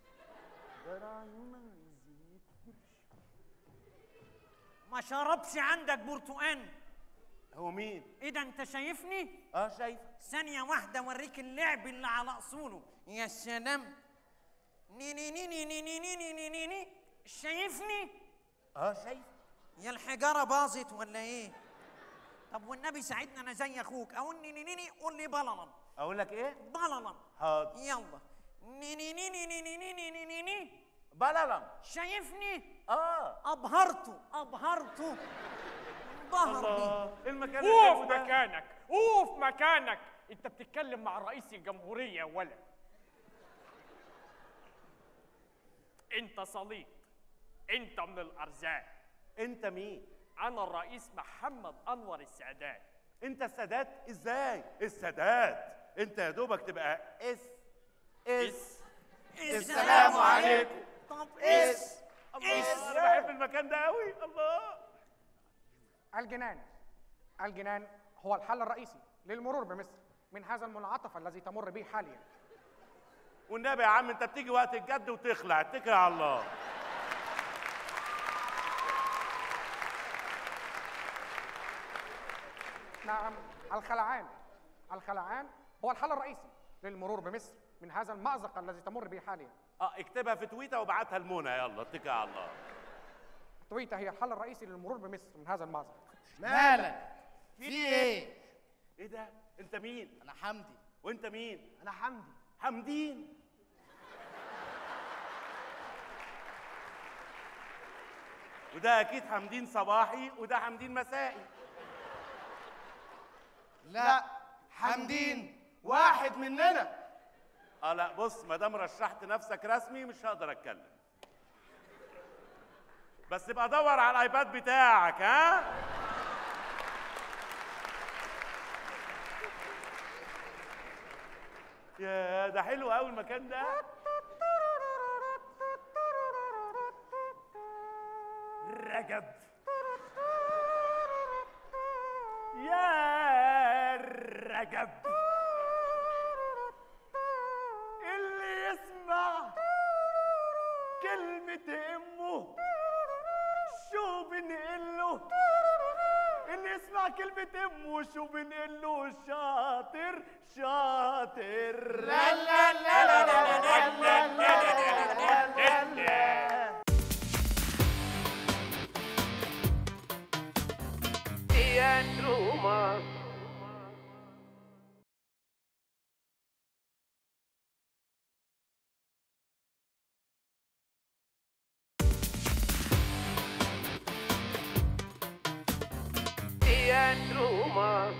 ما شربش عندك برتقان. هو مين؟ ايه ده انت شايفني؟ اه شايف. ثانية واحدة اوريك اللعب اللي على اصوله. يا سلام. ني ني ني ني ني ني ني ني ني ني ني. شايفني؟ اه شايف. يا الحجارة باظت ولا ايه؟ طب والنبي ساعدني انا زي اخوك. اقول ني ني ني ني قول لي بللم. اقول لك ايه؟ بللم. حاضر. يلا. ني ني ني ني ني ني ني ني ني ني ني. بللم. شايفني؟ اه. ابهرته ابهرته. الله. المكان قوف مكانك، قوف مكانك. انت بتتكلم مع رئيس الجمهورية يا ولد. انت سليط، انت من الارزاق. انت مين؟ انا الرئيس محمد انور السادات. انت السادات؟ ازاي السادات؟ انت يا دوبك تبقى اس اس السلام عليكم. طب اس الله. انا بحب المكان ده قوي. الله. الجنان. الجنان هو الحل الرئيسي للمرور بمصر من هذا المنعطف الذي تمر به حاليا. والنبي يا عم انت بتيجي وقت الجد وتخلع، اتكل على الله. نعم، الخلعان. الخلعان هو الحل الرئيسي للمرور بمصر من هذا المأزق الذي تمر به حاليا. اه اكتبها في تويتر وابعتها لمنى، يلا اتكل على الله. تويتر هي الحل الرئيسي للمرور بمصر من هذا المأزق. مالك؟ في ايه؟ ايه ده؟ انت مين؟ انا حمدي. وانت مين؟ انا حمدي. حمدين. وده اكيد حمدين صباحي وده حمدين مسائي. لا، حمدين واحد مننا. اه لا بص، ما دام رشحت نفسك رسمي مش هقدر اتكلم. بس ابقى دور على الايباد بتاعك. ها؟ يا ده حلو قوي المكان ده. رجب يا رجب، اللي يسمع كلمة امه شو بنقله، اللي يسمع كلمة امه شو بنقله، شاطر شاطر. لا لا لا لا لا لا لا لا. Roma. Roma.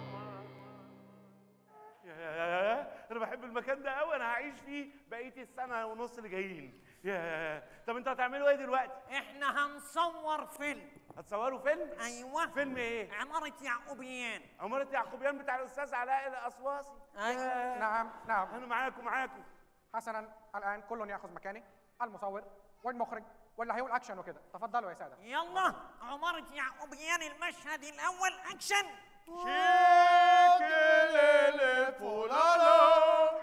يا انا بحب المكان ده قوي، انا هعيش فيه بقيه السنه ونص اللي جايين. يا طب انتوا هتعملوا ايه دلوقتي؟ احنا هنصور فيلم. هتصوروا فيلم؟ ايوه. فيلم ايه؟ عمارة يعقوبيان. عمارة يعقوبيان بتاع الاستاذ علاء القصواصي. ايوه. نعم نعم. انا معاكم معاكم. حسنا، الان كل ياخذ مكانه، المصور والمخرج واللي هيقول اكشن وكده. تفضلوا يا ساده. يلا، عمارة يعقوبيان المشهد الاول، اكشن. شيكليلي فولالا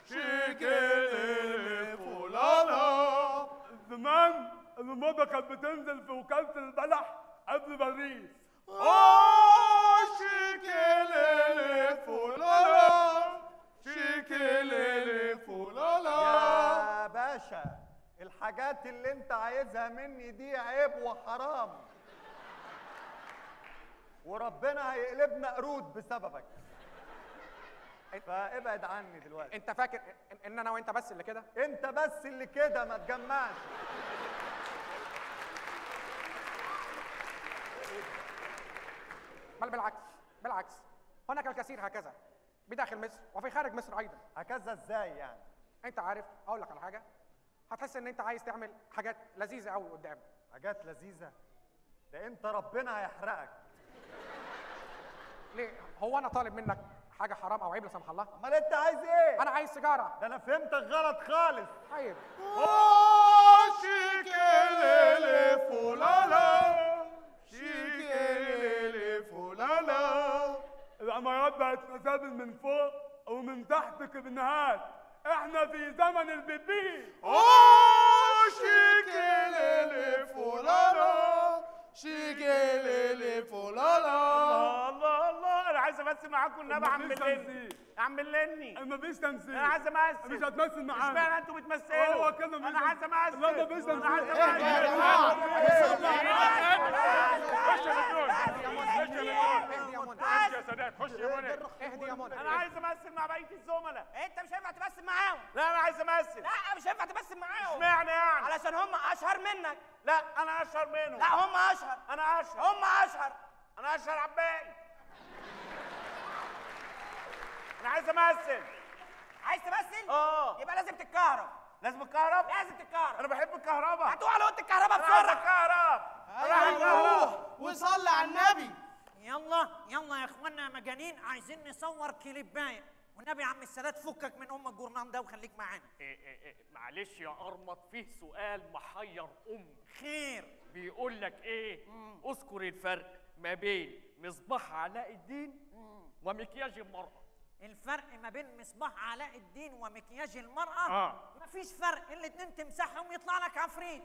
شيكليلي فولالا. زمان الموضة كانت بتنزل في وكالة البلح قبل باريس. اوه شيكليلي فولالا شيكليلي فولالا. يا باشا الحاجات اللي انت عايزها مني دي عيب وحرام، وربنا هيقلبنا قرود بسببك، فابعد عني دلوقتي. انت فاكر ان, إن انا وانت بس اللي كده؟ انت بس اللي كده، ما تجمعش. بل بالعكس بالعكس، هناك الكثير هكذا بداخل مصر وفي خارج مصر ايضا. هكذا ازاي يعني؟ انت عارف، اقول لك على حاجه، هتحس ان انت عايز تعمل حاجات لذيذه قوي قدام. حاجات لذيذه؟ ده انت ربنا هيحرقك. ليه؟ هو انا طالب منك حاجه حرام او عيب لا سمح الله؟ امال انت عايز ايه؟ انا عايز سيجاره. ده انا فهمتك غلط خالص. طيب. اوه شيكليلي فولالا شيكليلي فولالا. العمارات بقت مسابل من فوق ومن تحت كبنهات. احنا في زمن البيبي. اوه شيكليلي فولالا شيكليلي فولالا. الله الله، انا عايز امثل معاكم النبي. عم اللني عم اللني مفيش تمثيل. انا عايز امثل. مش هتمثل معانا. اشمعنى انتوا بتمثلوا؟ هو كده. انا عايز امثل. لا مفيش تمثيل. انا عايز امثل. خش يا سادات، خش يا منى. اهدي يا منى. انا عايز امثل مع بقيه الزملاء. انت مش هينفع تمثل معاهم. لا انا عايز امثل. لا مش هينفع تمثل معاهم. اشمعنى يعني؟ علشان هم اشهر منك. لا انا اشهر منهم. لا هم اشهر. انا اشهر. هم اشهر. انا اشهر عباقي. انا عايز امثل. عايز تمثل؟ اه. يبقى لازم تتكهرب. لازم الكهرب؟ لازم تتكهرب. انا بحب الكهرباء. هتروح على اوضه الكهرباء انا عايز بسرعه. الكهرب. ايوه روح وصلي على النبي. يلا يلا يا اخوانا يا مجانين، عايزين نصور كليبايه، والنبي يا عم السادات فكك من ام الجورنان ده وخليك معانا. إيه إيه إيه معلش يا ارمط، فيه سؤال محير امي. خير. بيقول لك ايه؟ مم. اذكر الفرق ما بين مصباح علاء الدين مم. ومكياج المرأة. الفرق ما بين مصباح علاء الدين ومكياج المرأة؟ اه مفيش فرق، الاتنين تمسحهم يطلع لك عفريت.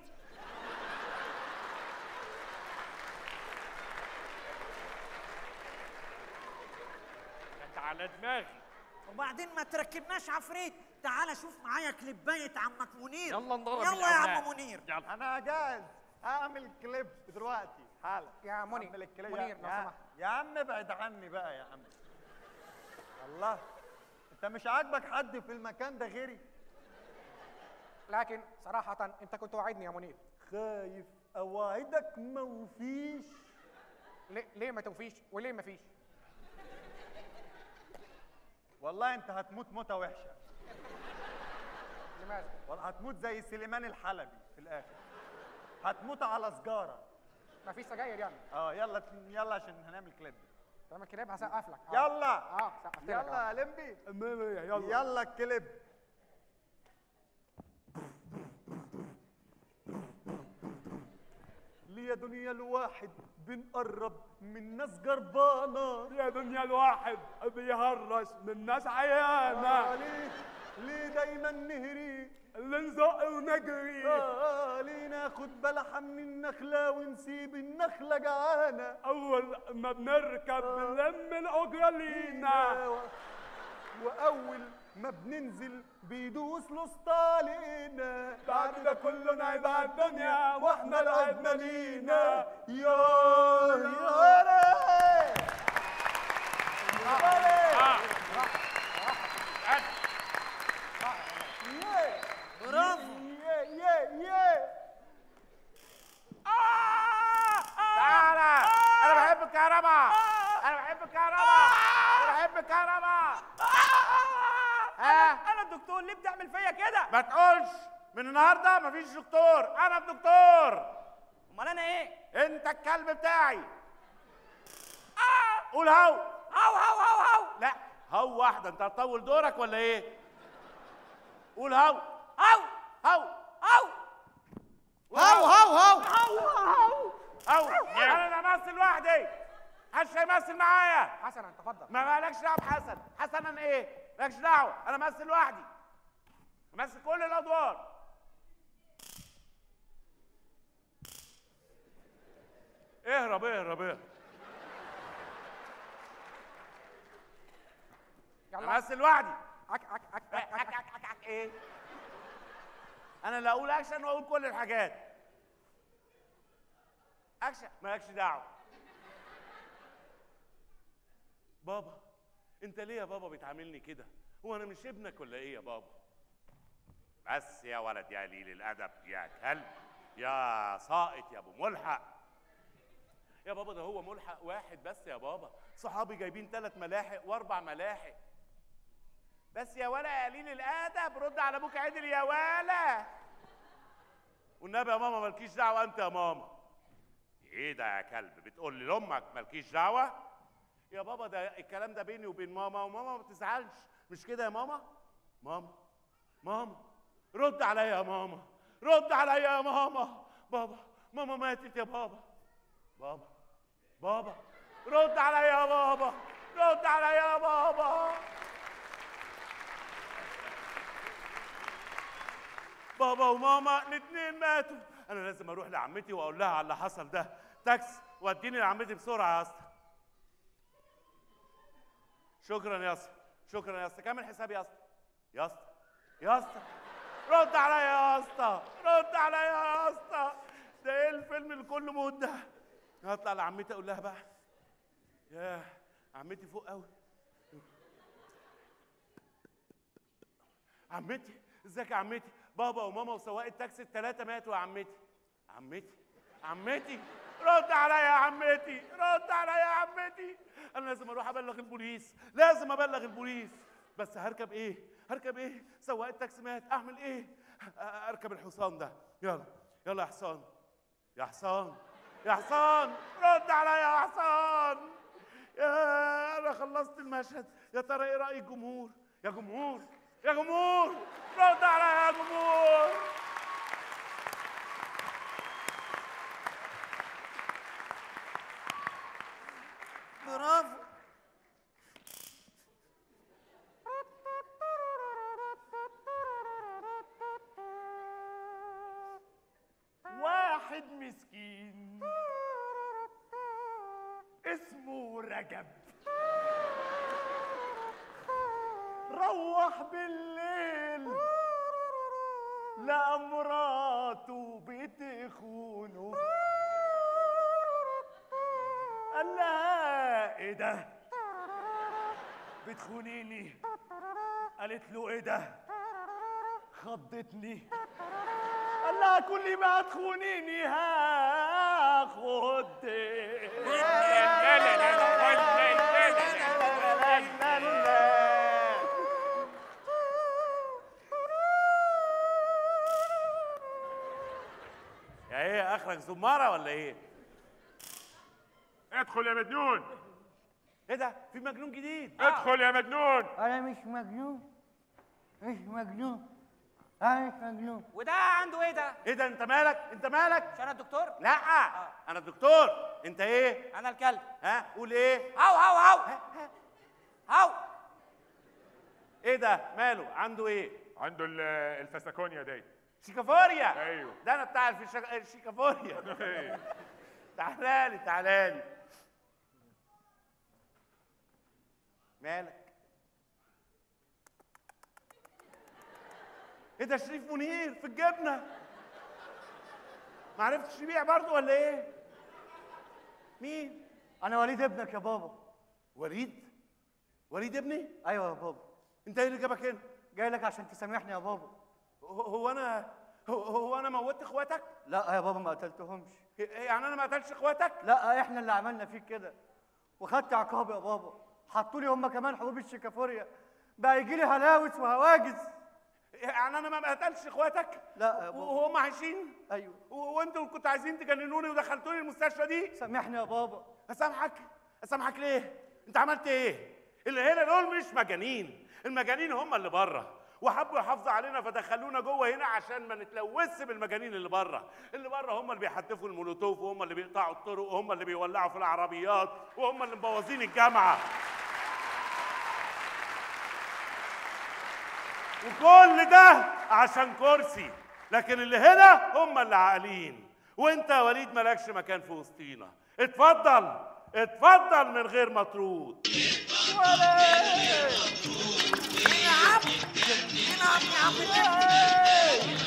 على دماغي. وبعدين ما تركبناش عفريت، تعال شوف معايا كليبايه عمك منير. يلا نضرب يلا يا الأولاد. عم منير. يلا. انا جاهز اعمل كليب دلوقتي حالا. يا مني أعمل الكليب. منير يا- لو يا- سمحت. يا عم ابعد عني بقى يا عم. الله، انت مش عاجبك حد في المكان ده غيري؟ لكن صراحة أنت كنت وعدني يا منير. خايف اوعدك موفيش. ليه ليه ما توفيش وليه ما فيش؟ والله انت هتموت موتة وحشة. لماذا؟ والله هتموت زي سليمان الحلبي في الاخر. هتموت على سجارة. ما فيش سجاير يعني؟ اه يلا يلا عشان هنعمل كليب. تعمل كليب هسقف لك. آه. يلا. اه سقفت لك. يلا آه. يا لمبي. يلا يلا الكليب. ليه يا دنيا الواحد بنقرب من ناس جربانة. يا دنيا الواحد بيهرش من ناس عيانة. آه ليه ليه دايما نهري اللي نزق ونجري. آه ليه ناخد بلحة من النخلة ونسيب النخلة جعانة. أول ما بنركب بنلم الأجرة لينا. وأول ما بننزل بيدوس الوسطى علينا. بعد ده كله نعيب على الدنيا واحنا العدنا لينا. يا يا برافو. يا يا يا تعالى، انا بحب الكهرباء، انا بحب الكهرباء، انا بحب الكهرباء. ها انا الدكتور، ليه بتعمل فيا كده؟ ما تقولش من النهارده مفيش دكتور، انا الدكتور. امال انا ايه؟ انت الكلب بتاعي. قول هو هو هو هو هو. لا هو واحده، انت هتطول دورك ولا ايه؟ قول هو هو هو هو هو هو هو هو هو انا اللي همثل لوحدي، محدش هيمثل معايا. حسنا تفضل. ما مالكش دعوه بحسن، حسنا ايه؟ مالكش دعوه، انا امثل لوحدي، امثل كل الادوار. اهرب اهرب اهرب. يلا. امثل لوحدي. أك أك أك أك أك أك أك أك أك ايه؟ انا اللي اقول اكشن واقول كل الحاجات. اكشن مالكش دعوه. بابا انت ليه يا بابا بتعاملني كده؟ هو انا مش ابنك ولا ايه يا بابا؟ بس يا ولد يا قليل الادب يا كلب يا ساقط يا ابو ملحق. يا بابا ده هو ملحق واحد بس يا بابا، صحابي جايبين ثلاث ملاحق واربع ملاحق. بس يا ولا يا قليل الادب رد على ابوك عدل يا ولا. والنبي يا ماما مالكيش دعوه انت يا ماما. ايه ده يا كلب بتقول لي لامك مالكيش دعوه؟ يا بابا ده الكلام ده بيني وبين ماما، وماما ما بتزعلش، مش كده يا ماما؟ ماما ماما رد عليا يا ماما، رد عليا يا ماما. بابا ماما ماتت يا بابا. بابا بابا رد عليا يا بابا، رد عليا يا بابا. بابا وماما الاثنين ماتوا. انا لازم اروح لعمتي واقول لها على اللي حصل ده. تاكس وديني لعمتي بسرعه يا اسطى. شكرا يا اسطى، شكرا يا اسطى. كمل حسابي يا اسطى. يا اسطى يا اسطى رد عليا يا اسطى، رد عليا يا اسطى. ده ايه الفيلم اللي كله موت ده؟ هطلع لعمتي اقول لها بقى. ياه عمتي فوق قوي. عمتي ازيك يا عمتي؟ بابا وماما وسواق التاكسي الثلاثه ماتوا يا عمتي. عمتي عمتي رد عليا يا عمتي، رد عليا يا عمتي. انا لازم اروح ابلغ البوليس، لازم ابلغ البوليس. بس هركب ايه؟ هركب ايه؟ سواق التاكسي مات، اعمل ايه؟ اركب الحصان ده. يلا يلا يا حصان، يا حصان يا حصان رد عليا يا حصان. يا انا خلصت المشهد. يا ترى ايه راي الجمهور؟ يا جمهور يا جمهور رد عليا يا جمهور. برافو. واحد مسكين اسمه رجب روح بالليل لقى مراته بتخونه. قال لها ايه ده؟ بتخونيني؟ قالت له ايه ده؟ خضتني. قال لها كل ما تخونيني هاخد. لا لا لا يا ايه اخرك زماره ولا ايه؟ ادخل يا مجنون. ايه ده؟ في مجنون جديد. ادخل يا مجنون. انا مش مجنون، مش مجنون، انا مش مجنون. وده عنده ايه ده؟ ايه ده؟ انت مالك؟ انت مالك؟ مش انا الدكتور؟ لا انا الدكتور. انت ايه؟ انا الكلب. ها قول ايه؟ هاو هاو هاو هاو. ايه ده؟ ماله؟ عنده ايه؟ عنده ال- الفسكونيا دي. شيكافوريا. ايوه. ده انا بتاع الفشا- الشيكافوريا. تعالى لي تعالى لي. مالك؟ ايه ده؟ شريف منير في الجبنه. ما عرفتش تبيع برضه ولا ايه؟ مين؟ انا وليد ابنك يا بابا. وليد؟ وليد ابني؟ ايوه يا بابا. انت ايه اللي جابك هنا؟ جاي لك عشان تسامحني يا بابا. هو هو انا هو, هو انا موتت اخواتك؟ لا يا بابا ما قتلتهمش. يعني انا ما قتلتش اخواتك؟ لا احنا اللي عملنا فيك كده وخدت عقاب يا بابا. حطوا لي هم كمان حبوب الشيكافوريا، بقى يجي لي هلاوس وهواجس. يعني انا ما قتلتش اخواتك؟ لا يا بابا. وهم عايشين؟ ايوه. وانتوا كنتوا عايزين تجننوني ودخلتوني المستشفى دي؟ سامحني يا بابا. اسامحك؟ اسامحك ليه؟ انت عملت ايه؟ اللي هنا دول مش مجانين، المجانين هم اللي بره، وحبوا يحافظوا علينا فدخلونا جوه هنا عشان ما نتلوثش بالمجانين اللي بره. اللي بره هم اللي بيحدفوا المولوتوف، وهم اللي بيقطعوا الطرق، وهم اللي بيولعوا في العربيات، وهم اللي مبوظين الجامعه. وكل ده عشان كرسي، لكن اللي هنا هم اللي عاقلين. وانت يا وليد مالكش مكان في وسطينا. اتفضل اتفضل من غير ما ترود. نلعب نلعب يا عم.